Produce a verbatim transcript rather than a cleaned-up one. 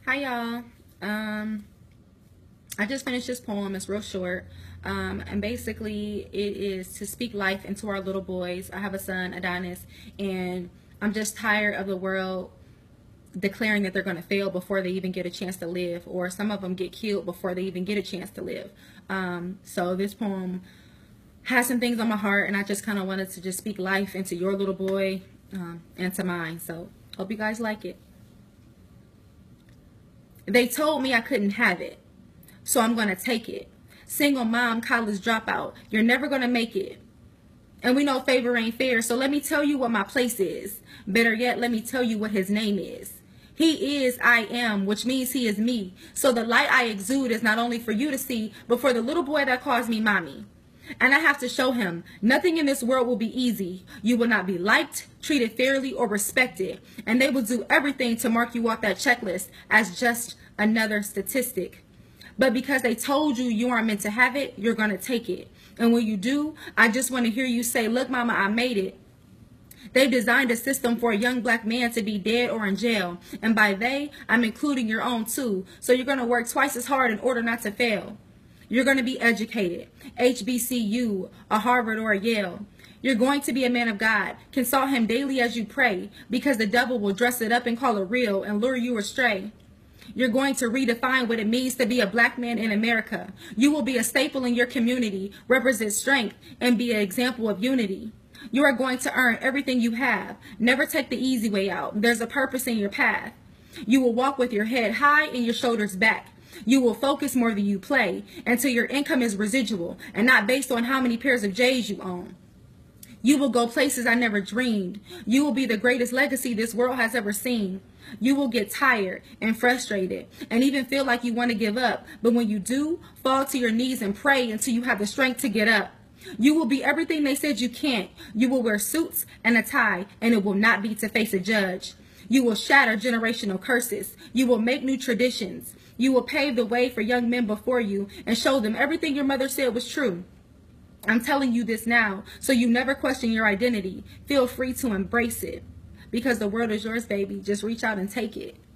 Hi y'all. Um, I just finished this poem. It's real short. Um, and basically it is to speak life into our little boys. I have a son, Adonis, and I'm just tired of the world declaring that they're going to fail before they even get a chance to live, or some of them get killed before they even get a chance to live. Um, so this poem has some things on my heart, and I just kind of wanted to just speak life into your little boy um, and to mine. So hope you guys like it. They told me I couldn't have it, so I'm going to take it. Single mom, college dropout, you're never going to make it. And we know favor ain't fair, so let me tell you what my place is. Better yet, let me tell you what his name is. He is I am, which means he is me. So the light I exude is not only for you to see, but for the little boy that calls me mommy. And I have to show him, nothing in this world will be easy. You will not be liked, treated fairly, or respected. And they will do everything to mark you off that checklist as just another statistic. But because they told you you aren't meant to have it, you're going to take it. And when you do, I just want to hear you say, look, mama, I made it. They've designed a system for a young black man to be dead or in jail. And by they, I'm including your own too. So you're going to work twice as hard in order not to fail. You're going to be educated, H B C U, a Harvard, or a Yale. You're going to be a man of God. Consult him daily as you pray, because the devil will dress it up and call it real and lure you astray. You're going to redefine what it means to be a black man in America. You will be a staple in your community, represent strength, and be an example of unity. You are going to earn everything you have. Never take the easy way out. There's a purpose in your path. You will walk with your head high and your shoulders back. You will focus more than you play until your income is residual and not based on how many pairs of J's you own. You will go places I never dreamed. You will be the greatest legacy this world has ever seen. You will get tired and frustrated and even feel like you want to give up. But when you do, fall to your knees and pray until you have the strength to get up. You will be everything they said you can't. You will wear suits and a tie, and it will not be to face a judge. You will shatter generational curses. You will make new traditions. You will pave the way for young men before you and show them everything your mother said was true. I'm telling you this now, so you never question your identity. Feel free to embrace it, because the world is yours, baby. Just reach out and take it.